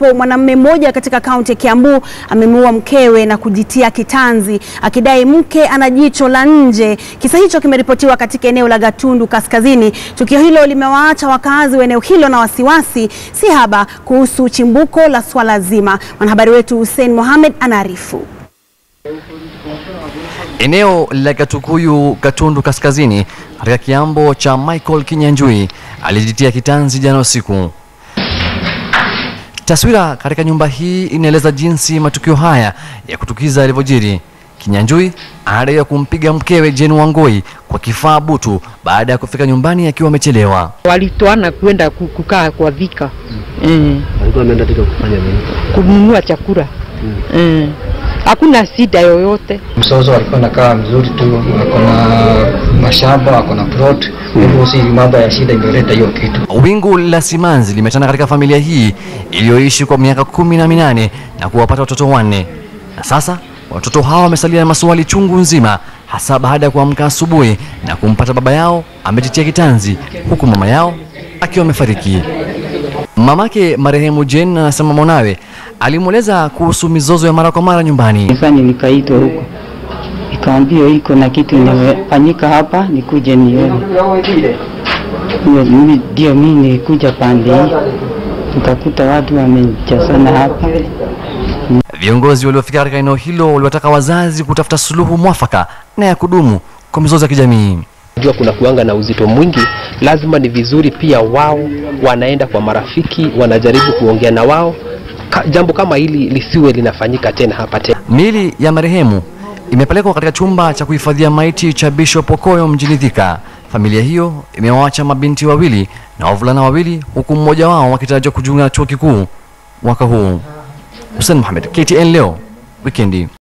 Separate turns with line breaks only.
Mwanamume mmoja katika kaunti ya Kiambu amemuua mkewe na kujitia kitanzi akidai mke ana jicho la nje. Kisa hicho kimeripotiwa katika eneo la Gatundu Kaskazini. Tukio hilo limewaacha wakazi wa eneo hilo na wasiwasi si haba kuhusu chimbuko la swala zima. Mwanahabari wetu Hussein Mohamed anaarifu.
Eneo la Gatukuyu Gatundu Kaskazini katika kiambo cha Michael Kinyanjui alijitia kitanzi jana usiku. Taswira katika nyumba hii inaeleza jinsi matukio haya ya kutukiza yalivyojiri. Kinyanjui anadaiwa kumpiga mkewe Jane Wangoi kwa kifaa butu baada ya kufika nyumbani akiwa amechelewa.
Walitoana kwenda kukaa kwa Thika.
Walikuwa wameenda Thika kufanya nini?
Kununua chakula. Hakuna shida yoyote.
Msozo alikuwa anakaa mzuri tu, akona mashamba, akona plot. Hivyo si mambo ya shida imeleta hiyo kitu.
Wingu la simanzi limetanda katika familia hii iliyoishi kwa miaka 18 na kuwapata watoto 4. Na sasa watoto hao wamesalia na maswali chungu nzima, hasa baada ya kuamka asubuhi na kumpata baba yao amejitia kitanzi huku mama yao akiwa amefariki. Mamake marehemu Jane anasema mwanawe alimueleza kuhusu mizozo ya mara kwa mara nyumbani.
Sasa nikaitwa huko, nikaambiwa iko na kitu inafanyika hapa, nikuje nione. Ndio mimi nilikuja pande hii, nikakuta watu wamejazana hapa.
Viongozi waliofika katika eneo hilo waliwataka wazazi kutafuta suluhu mwafaka na ya kudumu kwa mizozo ya kijamii.
Jua kuna kuanga na uzito mwingi, lazima ni vizuri pia wao wanaenda kwa marafiki, wanajaribu kuongea na wao. Jambo kama hili lisiwe linafanyika tena hapa tena.
Miili ya marehemu imepelekwa katika chumba cha kuhifadhia maiti cha Bishop Okoyo mjini Thika. Familia hiyo imewaacha mabinti wawili na wavulana wawili, huku mmoja wao wakitarajiwa kujiunga na chuo kikuu mwaka huu. Hussein Mohamed, KTN leo, Weekendi.